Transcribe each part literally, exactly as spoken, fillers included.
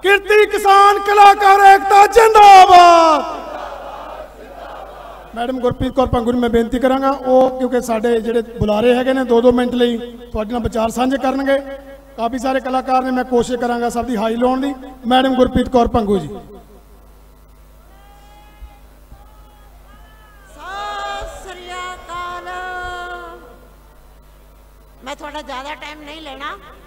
किरती किसान कलाकार एकता जिंदाबाद। मैडम गुरप्रीत कौर पंगू मैं बेनती करांगा वो क्योंकि साडे जिहड़े बुलारे हैगे ने दो दो मिनट लई तुहाडे नाल विचार साझे करनगे। काफ़ी सारे कलाकार ने, मैं कोशिश करांगा सब दी हाई लाउण दी। मैडम गुरप्रीत कौर पंगू जी। मैं थोड़ा ज्यादा टाइम नहीं लेना।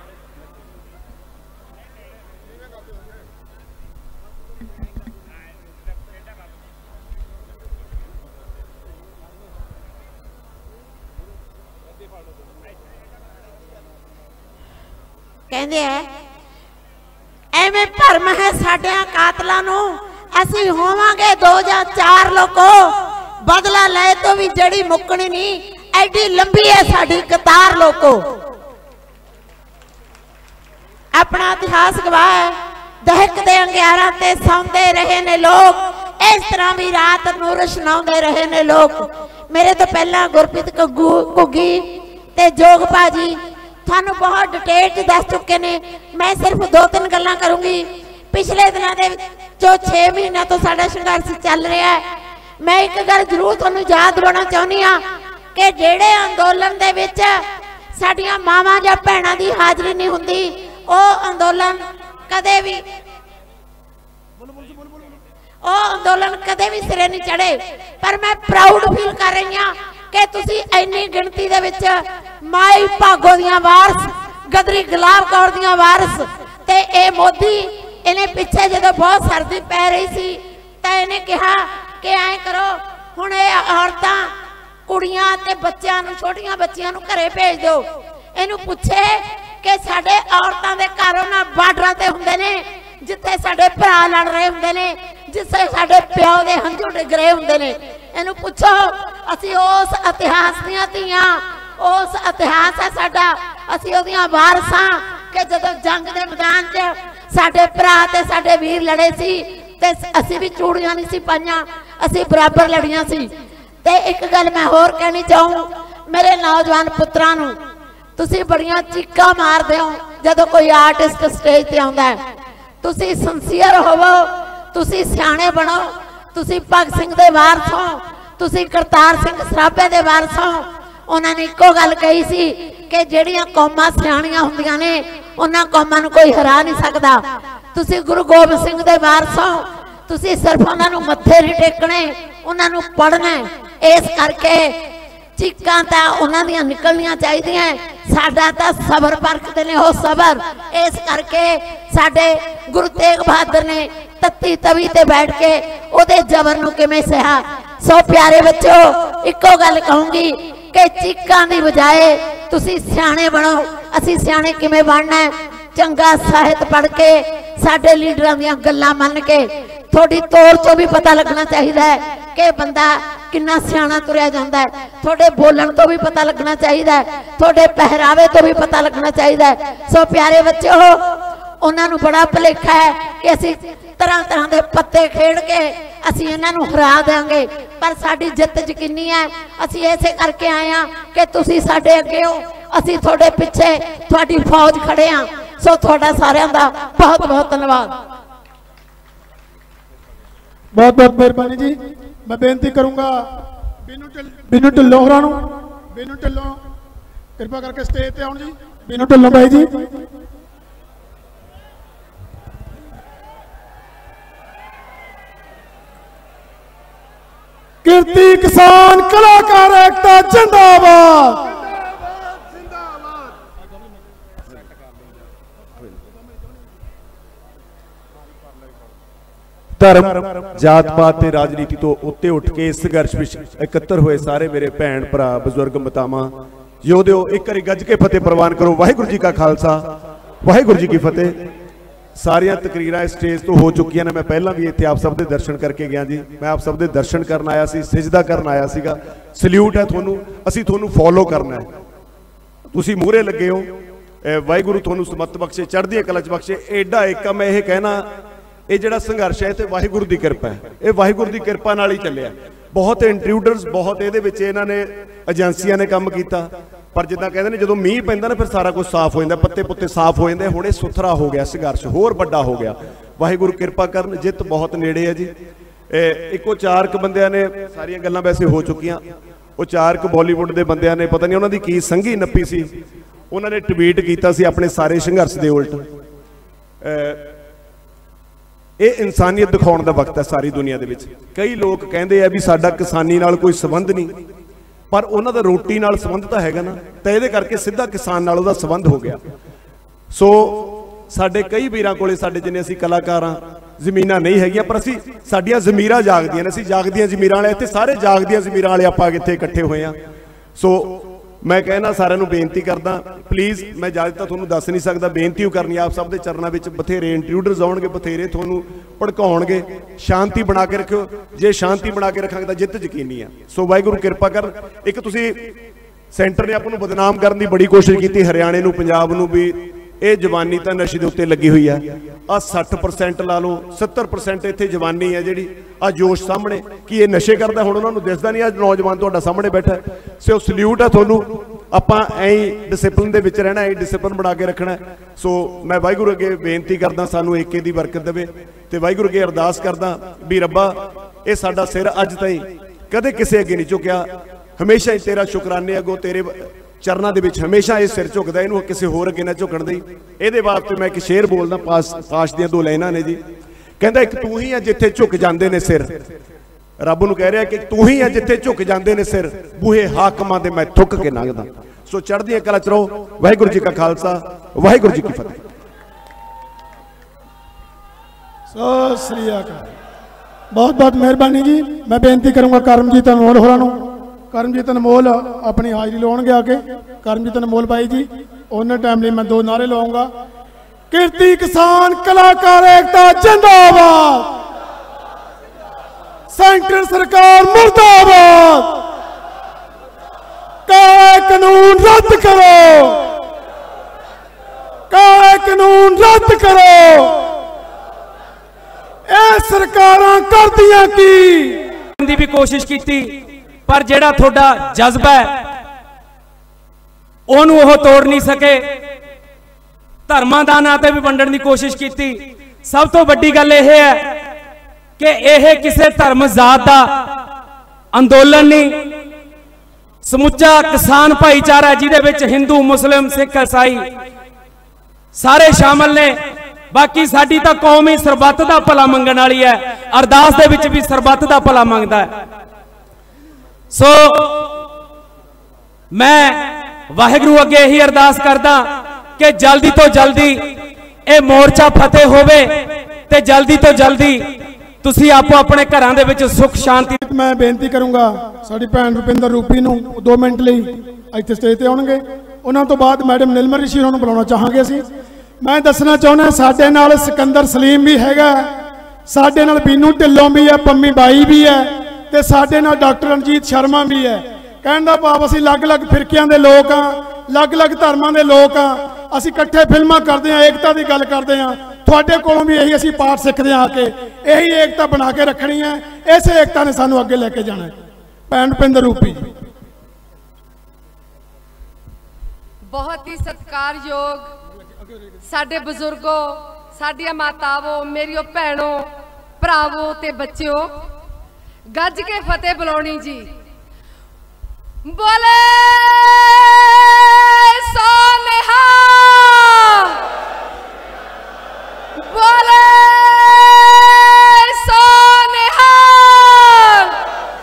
कहते हैं एवें भरम है साडियां कातलां नूं, असीं होवांगे दो या चार लोको, बदला ले तो भी जड़ी मुकनी नहीं, एडी लंबी है साडी कतार लोको। अपना इतिहास गवाह है, दहकदे अंगियारां ते सौंदे रहे ने लोग, इस तरह भी रात नूं रोशनाउंदे रहे ने लोग। मेरे तो पहला गुरप्रीत घुग्गी ते जोग भाजी थानू बहुत डिटेल च दस चुके ने। मैं सिर्फ दो तीन गल्लां करूंगी। पिछले दिनों के जो छे महीनों तो साडा संघर्ष चल रहा है, मैं एक गल जरूर तुहानू याद दिलाना चाहुंदी हां कि जेड़े अंदोलन दे विच साडियां मावां जां भैणां दी हाज़री नहीं हुंदी, वो अंदोलन कदे भी ओ अंदोलन कदे भी सिरे नहीं चढ़े। पर मैं प्राउड फील कर रही हां कि तुसी इन्नी गिणती दे विच माई भागो दियां वारस, गदरी गुलाब कौर दियां वारस ते ए मोदी इन्हें पिछे जो बहुत सर्दी पै रही सी तो इन्हें कहा कि ऐ करो हुण औरतां कुड़ियां ते बच्चियां नूं, छोटियां बच्चियां नूं घरे भेज दो। इनू पूछे कि साडे औरतां दे घर उन्हां बार्डरां ते हुंदे ने जिथे साडे भरा लड़ रहे हुंदे ने, जिथे साडे प्यो दे हंझू डिग रहे हुंदे ने। इनू पूछो असीं उस इतिहास दीयां धीआं, उस इतिहास है साडा, असीं ओहदियां वारसां कि जदों जंग दे मैदान च साडे भरा ते साडे वीर लड़े सी ते असीं भी चूड़ियां नहीं सी पाईआं, असीं बराबर लड़ियां सी। ते एक गल मैं होर कहनी चाहूँ मेरे नौजवान पुत्रां नूं, तुसीं बड़ियां चीकां मारदे हो जदों कोई आर्टिस्ट स्टेज ते आउंदा है। तुसीं सिंसीयर होवो, तुसीं सियाणे बनो, तुसीं भगत सिंह दे वारस हो, तुसीं करतार सिंह सराभे दे वारस हो। उन्होंने इको गल कही सी कि जिहड़ियां कौमां सियाणियां हुंदियां ने उन्हां कौमां नूं कोई हरा नहीं सकदा। तुसीं गुरु गोबिंद सिंह दे वारस हो, तुसीं सिर्फ उन्हां नूं मत्थे नहीं टेकणे, उन्हां नूं पढ़ना। इस करके चीकां तां उन्हां दियां निकलनियां चाहीदियां। साडा तां सबर परखदे ने हो सबर। इस करके साडे गुरु तेग बहादुर ने तत्ती तवी ते बैठ के उहदे जबर नूं किवें सहा। सो प्यारे बच्चों, इको गल कहूंगी कि चीकां दी बजाए तुसीं सियाणे बनो। असीं सियाणे किवें बनना है? चंगा साहित्य पढ़ के, साडे लीडरां दीयां गल्लां मन के, थोड़ी तौर चो भी पता लगना चाहिए कि बंदा कितना सियाणा तुरिया जाता है। थोड़े बोलन तो भी पता लगना चाहिए, थोड़े पहरावे तो भी पता लगना चाहिए। सो प्यारे बच्चे हो, उन्होंने बड़ा भुलेखा है कि असी तरह तरह के पत्ते खेड़ के असी इन्हों हरा देंगे, पर साड़ी जित यकीनी है। असी ऐसे करके आए हैं कि तुसी साडे अगे हो, असी थोड़े पिछे थोड़ी फौज खड़े हाँ। सो थोड़ा सारिਆਂ ਦਾ बहुत बहुत धन्यवाद। बहुत बहुत मेहरबानी जी। मैं बेनती करूंगा बिनू ढिल्लों होरां नूं, बिनू ढिल्लों कृपा करके स्टेज ते आउण जी। बिनू ढिल्लों भाई जी। किरती किसान कलाकार एकता जिंदाबाद। धर्म जात पात ते राजनीति तो उत्ते उठ के इस संघर्ष विच इकत्तर हुए सारे मेरे भैन भरा बजुर्ग मातावां योद्यो एक बारी गज के फतेह प्रवान करो। वाहिगुरू जी का खालसा, वाहिगुरू जी की फतेह। सारियां तकरीरां स्टेज तो हो चुकी ने। मैं पहला भी इत्थे आप सब दे दर्शन करके गया जी। मैं आप सब दे दर्शन करन आया सी, सिजदा करन आया सीगा। सल्यूट है तुहानू, असीं तुहानू फॉलो करना है। तुसीं मूहरे लगे हो, वाहिगुरू तुहानू समत बख्शे, चढ़दी कला च बख्शे। एडा एक मैं ये कहना, ये जिहड़ा संघर्ष है तो वाहिगुरू की कृपा है, ये वाहिगुरू की कृपा नाल ही चलिया। बहुत इंट्रूडर्स, बहुत ये इन्होंने एजेंसियां ने काम किया, पर जिदा कहते हैं जो मीह पैंदा ना फिर सारा कुछ साफ हो जाता, पत्ते पुत्ते साफ हो जाते। हुणे सुथरा हो गया संघर्ष, होर बड़ा हो गया। वाहिगुरू किरपा करन, जित बहुत नेड़े है जी। इको चार क बंदियां ने सारियां गल्लां वैसे हो चुकियां, वो चार क बॉलीवुड के बंदियां ने पता नहीं उन्होंने की संघी नप्पी सी, उन्होंने ट्वीट किया सी अपने सारे संघर्ष के उल्ट। ये इंसानियत दिखाने का वक्त है सारी दुनिया के विच। कई लोग कहते हैं भी साडा किसानी नाल कोई संबंध नहीं, पर उन्हों का रोटी नाल संबंध तो हैगा ना, तो ये करके सीधा किसान नाल उहदा संबंध हो गया। सो साडे कई वीरां कोले साडे जिन्ने असीं कलाकार हां जमीनां नहीं हैगियां, पर असीं साडियां ज़मीरां जागदियां ने, असीं जागदियां ज़मीरां वाले इत्थे सारे जागदियां ज़मीरां वाले आपां इत्थे इकट्ठे होए हां। सो मैं कहना सारिਆਂ ਨੂੰ बेनती करदा, प्लीज़ मैं ज़्यादा तो तुहानूं दस नहीं सकदा, बेनती करनी आप सब के चरणों में। बथेरे इंट्रूडर्स आउणगे, बथेरे तुहानूं भड़काउणगे, शांति बना के रखियो। जे शांति बना के रखांगे तो जित यकीनी है। सो वाहिगुरू किरपा कर। एक तुसीं सेंटर ने आपां नूं बदनाम करने की बड़ी कोशिश की, हरियाणे नूं पंजाब नूं भी ये जवानी तो नशे के उत्ते लगी हुई है। आ सठ परसेंट ला लो, सत्तर परसेंट इत्थे जवानी है जी आ जोश सामने कि ये नशे करता, हुण उन्होंने दिसदा नहीं। अज नौजवान तुहाडा सामने बैठा है। सो सल्यूट है तुहानूं। आपां ऐ डिसिपलिन दे विच रहना, ऐ डिसिपलिन बना के रखना। सो मैं वाहिगुरू अगे बेनती करदा सानूं एके दी बरकत देवे, ते वाहिगुरू अगे अरदास करदा भी रब्बा ये साडा सिर अज ताईं कदे किसे अगे नहीं झुकिया, हमेशा ही तेरा शुकराने अगों तेरे चरणों के विच हमेशा ये सिर झुकदा, इहनूं किसी होर अगे ना झुकण दई। इहदे वास्ते मैं एक शेर बोलदा, पास पास दियां दो लाइनां ने जी। कहंदा एक तू ही है जिथे झुक जांदे ने सिर, रब नूं कह रहा कि तू ही है जिथे झुक जांदे ने सिर, बूहे हाकमां दे मैं थुक के लंघदा। सो चढ़दियां कला च रहो। वाहिगुरू जी का खालसा, वाहिगुरू जी की फतेह। सत श्री अकाल। बहुत बहुत मेहरबानी जी। मैं बेनती करूंगा करमजीत अनमोल होरां नूं, करमजीत अनमोल अपनी हाजिरी लाउणगे आके। करमजीत अनमोल भाई जी, उन्हें टाइम लिए मैं दो नारे लाऊंगा। किरती किसान कलाकार एकता जिंदाबाद, सेंटर सरकार मुर्दाबाद, काले कानून रद्द करो, काले कानून रद्द करो। ए सरकारां करदियां की दी भी कोशिश की, पर जेड़ा थोड़ा जज्बा है ओनू ओह तोड़ नहीं सके। धर्मां दा नां ते भी वंडण की कोशिश की। सब तो वड्डी गल यह है कि यह किसी धर्म जात का अंदोलन नहीं, समुचा किसान भाईचारा जिहदे विच हिंदू मुस्लिम सिख ईसाई सारे शामिल ने। बाकी साडी तां कौम ही सरबत दा भला मंगण वाली है, अरदास दे विच भी सरबत दा भला मंगदा है। सो मैं वाहिगुरू अगे यही अरदास करदा कि जल्दी तो जल्दी ये मोर्चा फतेह होवे ते जल्दी तो जल्दी तुसी आपो अपने घरां दे विच सुख शांति। मैं बेनती करूंगा साडी भैन रुपिंदर रूपी नूं दो मिनट लई इत्थे स्टेज ते आउणगे। उन्हां तो बाद मैडम नीलम रिशी उन्हां नूं बुलाउणा चाहांगे असीं। मैं दसना चाहुंदा साडे नाल सिकंदर सलीम भी हैगा, साडे नाल बीनू ढिल्लों भी है, पंमी बाई भी है, ते साडे नाल डॉक्टर रणजीत शर्मा भी है। कहण दा भाव असीं अलग अलग फिरकियां दे लोक हां, अलग अलग धर्मां दे लोक हां, असीं इकट्ठे फिल्मां करदे हां, एकता दी गल करदे हां। तुहाडे कोलों भी यही असीं पाठ सिੱਖਦੇ हां कि यही एकता बना के रखनी है, इस एकता ने सानू अगे लेके जाना है। भैन रुपिंदर रूपी जी। बहुत ही सत्कारयोग साडे बजुर्गों, साडियां मातावों, मेरियो भैनों, भरावों ते बच्चों, गज के फतेह बुलाउणी जी। बोले सो निहाल, बोले सो निहाल।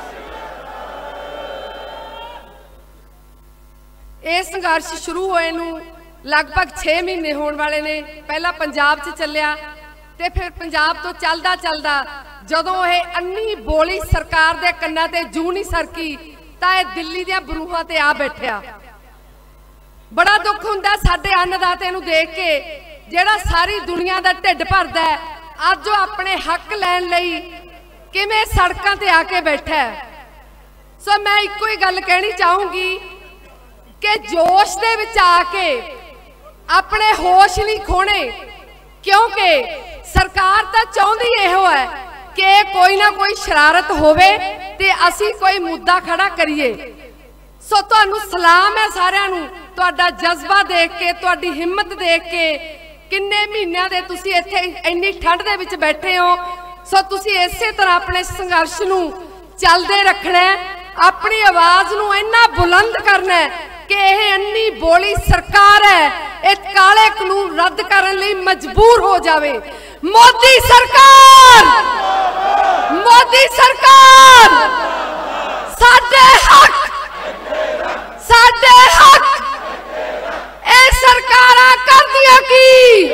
ये संघर्ष शुरू होए नूं लगभग छे महीने होने वाले ने। पहला पंजाब च चलिया ते फिर पंजाब तो चलदा चलदा जदों ये अन्नी बोली सरकार दे कन्नां ते जू नहीं सरकी तां ये दिल्ली दियां बरूहां ते आ बैठिया। बड़ा दुख हुंदा साडे अन्नदाते नूं देख के जिहड़ा सारी दुनिया दा ढिड भरदा है, अज वो अपने हक लैण लई किवें सड़कां ते आके बैठा है। सो मैं इक्को ही गल कहनी चाहूंगी कि जोश दे विच आके अपने होश नहीं खोने, क्योंकि सरकार तो चाहती इहो है कि कोई ना कोई शरारत होवे ते असी कोई मुद्दा खड़ा करिए। सो तुहानू सलाम है सारिआं नू, तुहाडा जज्बा देख के, तुहाडी हिम्मत देख के किन्ने महीनों के तुसी इत्थे इन्नी ठंड दे विच बैठे हो। सो तुसी इसे तरह अपने संघर्ष नूं चलदे रखना है, अपनी आवाज़ नूं इन्ना बुलंद करना है कि यह अन्नी बोली सरकार है इस काले कानून रद्द करने लई मजबूर हो जावे। मोदी सरकार, मोदी सरकार साडे हक, साडे हक ए सरकारां करदियां की,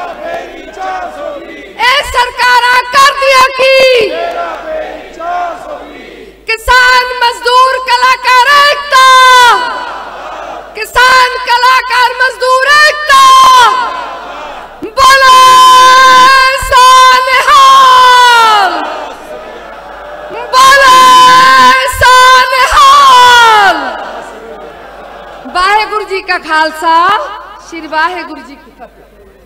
ए सरकारां करदियां की। किसान मजदूर कलाकार एकता, किसान कलाकार मजदूर एकता, बोलो सोनिहाल, बोलो सोनिहाल। वाहेगुरु जी का खालसा, श्री वाहेगुरु जी की फतेह।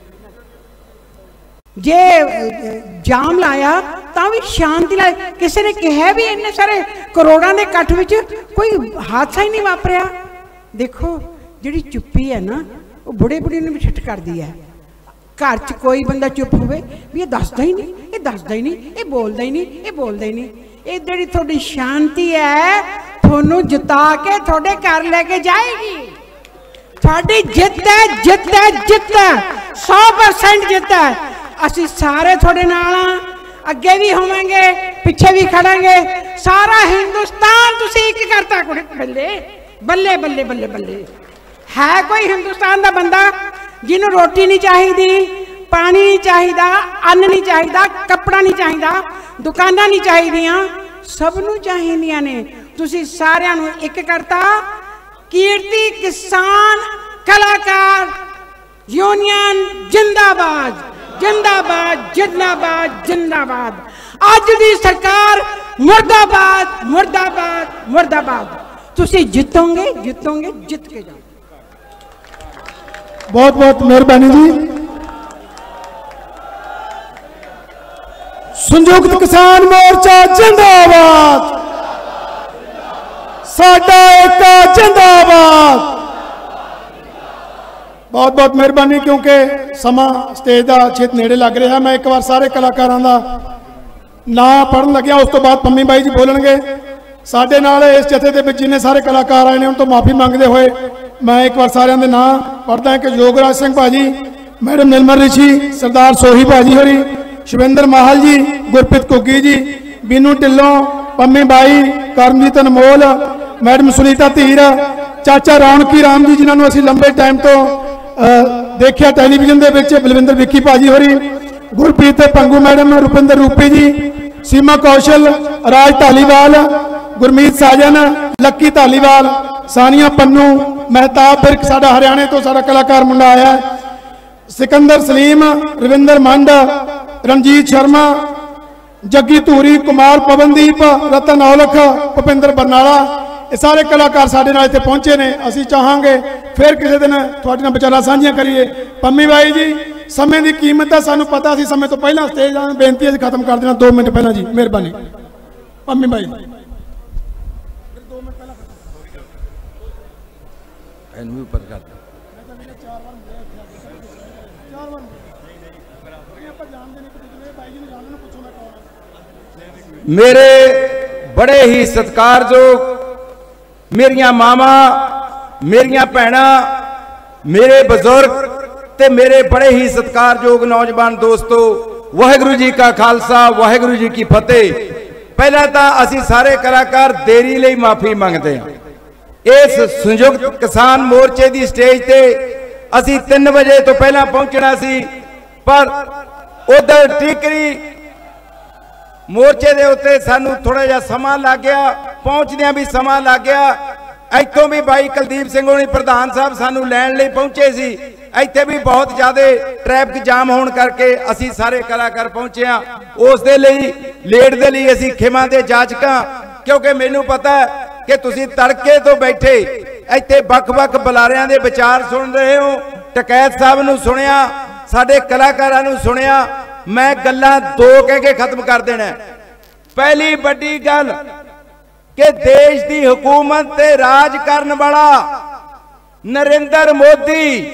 जे जाम लाया ਤਾਂ ਵੀ शांति लाए, किसी ने कहा भी इन्ने सारे करोड़ों के इकट्ठ विच कोई हादसा ही नहीं वापरिया। देखो जिहड़ी चुप्पी है ना वो बुढ़े बुढ़े ने भी छिट कर दी है। घर च कोई बंदा चुप होवे भी ये दसदा ही नहीं, ये दसदा ही नहीं, ये बोलदा ही नहीं, ये बोलदा ही नहीं। ये जिहड़ी थोड़ी शांति है थोनू जिता के थोड़े घर लेके जाएगी। थोड़ी जित है, जित है, जित है, सौ परसेंट जित है। असी सारे थोड़े नाल हां, अगे भी होवांगे, पिछे भी खड़ांगे। सारा हिंदुस्तान तुसी एक करता। बल्ले बल्ले बल्ले बल्ले बल्ले। है कोई हिंदुस्तान का बंदा जिन्होंने रोटी नहीं चाहिए, पानी नहीं चाहिए, अन्न नहीं चाहिए, कपड़ा नहीं चाहिए, दुकाना नहीं चाहिए, सबनू चाहिए ने। तुसी सारिਆਂ ਨੂੰ एक करता। कीर्ति किसान कलाकार यूनियन जिंदाबाद, जिंदाबाद, जिंदाबाद, जिंदाबाद। अज दी सरकार मुर्दाबाद, मुर्दाबाद, मुर्दाबाद। तुसी जितोगे, जितोगे, जित के जाओ। बहुत बहुत मेहरबानी जी। संयुक्त किसान मोर्चा जिंदाबाद, साडा एकता जिंदाबाद। बहुत बहुत मेहरबानी, क्योंकि समा स्टेज का छेत नेड़े लग रहा है। मैं एक बार सारे कलाकारों का नाम पढ़न लग्या, उस तो बाद पंमी बाई जी बोलणगे। साडे नाल इस जथे के जिन्ने सारे कलाकार आए हैं उन तो माफ़ी मंगते हुए मैं एक बार सारे के नाम पढ़ता है कि योगराज सिंह भाजी, मैडम निर्मल ऋषि, सरदार सोही भाजी होरी, शिवेंद्र माहल जी, गुरप्रीत घुग्गी जी, बीनू ढिल्लों, पंमी बाई, करमजीत अनमोल, मैडम सुनीता धीर, चाचा रौनकी राम जी जिन्होंने असीं लंबे टाइम तो देखिया टैलीविजन के विच, बलविंदर विक्की भाजी होरी, गुरप्रीत पंगू मैडम, रुपिंदर रूपी जी, सीमा कौशल, राज धालीवाल, गुरमीत साजन, लक्की धालीवाल, सानिया पन्नू, महताब बिरक साडा हरियाणे तो साडा कलाकार मुंडा आया, सिकंदर सलीम, रविंदर मंड, रणजीत शर्मा, जग्गी धूरी, कुमार पवनदीप, रतन औलख, भुपिंदर बरनाला, ये सारे कलाकार साडे नाल इत्थे पहुंचे ने। असीं चाहांगे फिर किसी दिन तुहाडे नाल विचारां साझियां करिए। पंमी बाई जी, समय की कीमत है सानू पता, सी समय तो पहला स्टेज बेनती असीं खत्म कर देना दो मिनट पहला जी, मेहरबानी। पंमी बाई मेरे बड़े ही सत्कारयोग मेरिया मावा, मेरिया भैणा, मेरे बजुर्ग ते मेरे बड़े ही सत्कारयोग नौजवान दोस्तों, वाहिगुरू जी का खालसा, वाहिगुरू जी की फतेह। पहला तो असी सारे कलाकार देरी लई माफी मंगते हैं। इस संयुक्त किसान मोर्चे की स्टेज ते असी तीन बजे तो पहला पहुंचना सी, पर उधर टीकरी मोर्चे दे उत्ते सानू थोड़ा जिहा समा लग गया, पहुंचदियां भी समा लग गया। इत्थों भी भाई कुलदीप सिंह होनी प्रधान साहब सानू लैण लई पहुंचे सी, इत्थे भी बहुत ज़्यादा ट्रैफिक जाम होने करके असी सारे कलाकार पहुंचे हाँ। उस दे लई लेट दे लई असी खिमा दे जाचकां, क्योंकि मैनू पता है कि तुसी तड़के तो बैठे इत्थे बख-बख बुलारियां दे विचार सुन रहे हो। टकैत साहब नू सुनिया, साडे कलाकारां नू सुनिया। मैं गल्लां दो कह के खत्म कर देना। पहली बड़ी गल कि देश की हुकूमत ते राज करन वाला नरेंद्र मोदी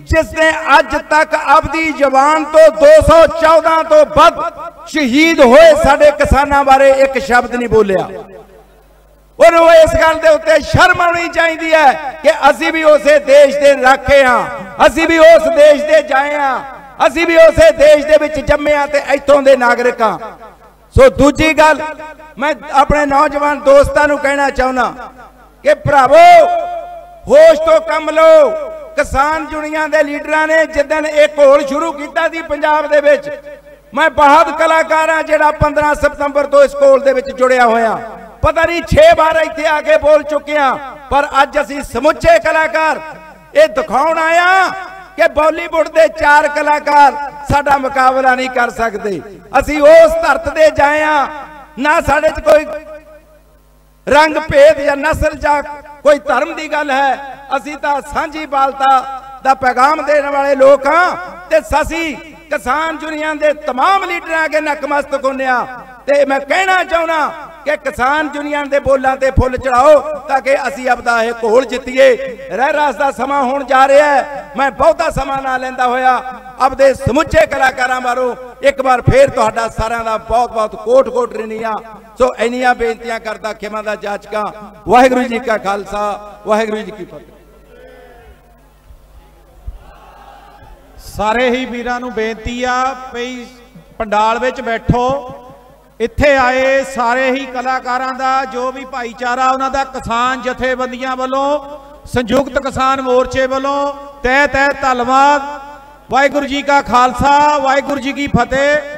जिसने अज तक अपनी जवान तो दो सौ चौदह तो वध शहीद होए साडे किसानां बारे एक शब्द नहीं बोलिया। और वो इस गल दे उत्ते शर्म आनी चाहिए है कि असी भी उसे देश दे राखे हाँ, असी भी उस देश दे जाए हाँ, असी भी उसे देश दे विच जम्मे हाँ ते इत्थों दे नागरिक हाँ। सो दूजी गल मैं अपने नौजवान दोस्तां नूं कहना चाहुंदा कि भरावो होश तो कम लो। किसान यूनियन के लीडर ने जिदन एक घोल शुरू किया सी पंजाब दे विच, मैं बहुत कलाकार हाँ जिहड़ा पंद्रह सितंबर तो इस घोल दे विच जुड़िया होया, पता नहीं छे बार इत्थे आके बोल चुके हैं, पर अज असीं समुचे कलाकार ये दिखाउण आया कि बॉलीवुड के चार कलाकार साडा मुकाबला नहीं कर सकते। असीं उस धरत दे जाए हाँ, ना साडे च कोई रंग भेद या नस्ल या कोई धर्म की गल है, असी तो सांझी बालता का पैगाम देने वाले लोग हाँ। ते असी किसान यूनियन के तमाम लीडर अगे नकमस्तक होने ते मैं कहना चाहना कि किसान यूनियन के बोलों से फुल चढ़ाओ ताकि असी अपना यह घोल जितीए। रह रास का समा होने जा रहा है, मैं बहुता समा ना लेंदा होया अपने समुचे कलाकारां बारों एक बार फिर तुहाडा सारिआं दा बहुत बहुत कोट कोट ऋणीआं। सो इन्नियां बेनतियां करदा खिमा दा जाचका। वाहिगुरू जी का खालसा, वाहिगुरू जी की फतेह। सारे ही वीरां नूं बेनती आ भई पंडाल विच बैठो। इत्थे आए सारे ही कलाकारां दा जो भी भाईचारा उन्हां दा किसान जथेबंदियां वालों संयुक्त किसान मोर्चे वालों तह तह धन्नवाद। वाहिगुरू जी का खालसा, वाहिगुरू जी की फतेह।